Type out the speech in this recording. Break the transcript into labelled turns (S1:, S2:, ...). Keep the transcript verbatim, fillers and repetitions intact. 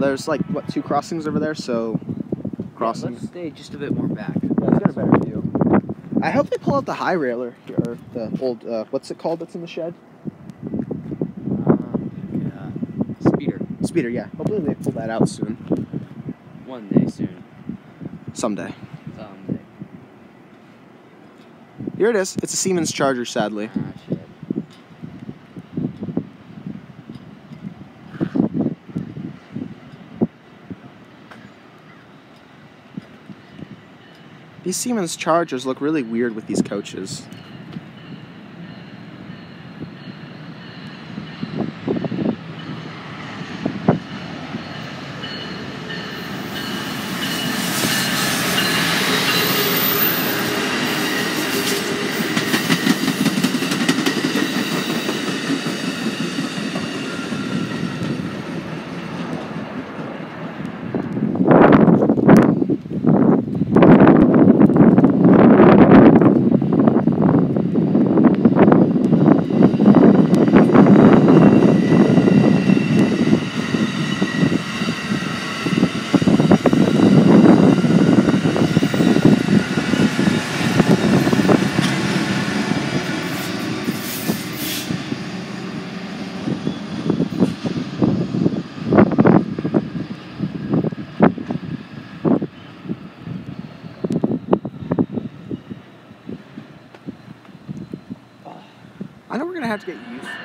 S1: there's like, what, two crossings over there, so crossing.
S2: Yeah, let's stay just a bit more back.
S1: Yeah, let's get a better view. I hope they pull out the high railer, or the old, uh, what's it called that's in the shed?
S2: Uh, speeder.
S1: Speeder, yeah. Hopefully they pull that out soon.
S2: One day soon.
S1: Someday.
S2: Someday.
S1: Here it is. It's a Siemens Charger, sadly.
S2: Ah, shit.
S1: These Siemens Chargers look really weird with these coaches. I know we're gonna have to get used